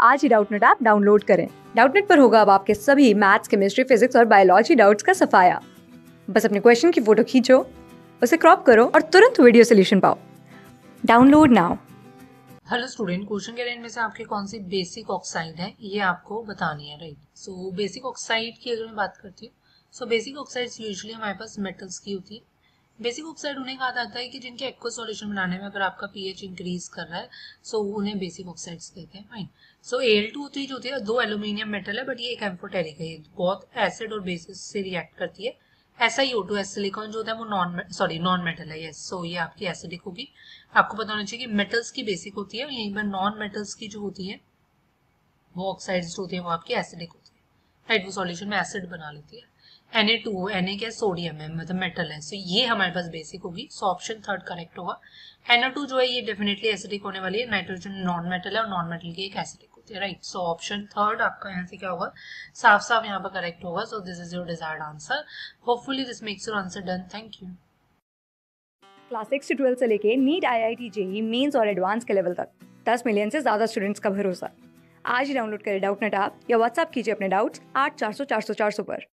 आज ही Doubtnut app download करें। डाउटनेट पर होगा अब आपके सभी मैथ्स, केमिस्ट्री, फिजिक्स और बायोलॉजी डाउट्स का सफाया। बस अपने क्वेश्चन की फोटो खींचो, उसे क्रॉप करो और तुरंत वीडियो सोल्यूशन पाओ। Download now. Hello student, question के रेंज में से आपके कौन सी बेसिक ऑक्साइड है ये आपको बतानी है, राइट। सो बेसिक ऑक्साइड की अगर मैं बात करती हूँ, सो बेसिक ऑक्साइड्स यूजुअली हमारे पास मेटल्स की होती है। बेसिक ऑक्साइड उन्हें कहा जाता है कि जिनके एक्वस सॉल्यूशन बनाने में अगर आपका पीएच इंक्रीज कर रहा है, सो उन्हें बेसिक ऑक्साइड्स कहते हैं, राइट। सो Al2O3 जो होती है, दो एल्यूमिनियम मेटल है, बट ये एक एम्फोटेरिक है, ये बहुत एसिड और बेसिस से रिएक्ट करती है। SiO2 सिलिकॉन जो होता है वो नॉन मेटल है, यस। सो ये आपकी एसिडिक होगी। आपको पता होना चाहिए कि मेटल्स की बेसिक होती है और यहीं पर नॉन मेटल्स की जो होती है वो ऑक्साइड्स होती है, वो आपकी एसिडिक होती है, राइट। वो सॉल्यूशन में एसिड बना लेती है। Na2 Na क्या सोडियम है, मतलब मेटल है, सो ये हमारे पास बेसिक होगी। सो ऑप्शन थर्ड करेक्ट होगा। NO2 जो है ये डेफिनेटली एसिडिक होने वाली है, नाइट्रोजन नॉन मेटल है और नॉन मेटल की एक एसिडिक होती है, राइट। सो ऑप्शन थर्ड आपका यहाँ से क्या होगा, साफ साफ यहाँ पर करेक्ट होगा। So this is your desired answer. Hopefully this makes your answer done. Thank you. Class 6 से 12 से लेके नीट, IIT, जेई मेंस और एडवांस के लेवल तक 10 मिलियन से ज्यादा स्टूडेंट्स का भरोसा। आज ही डाउनलोड करें डाउटनेट ऐप या व्हाट्सएप कीजिए अपने डाउट्स 8400 400 400 पर।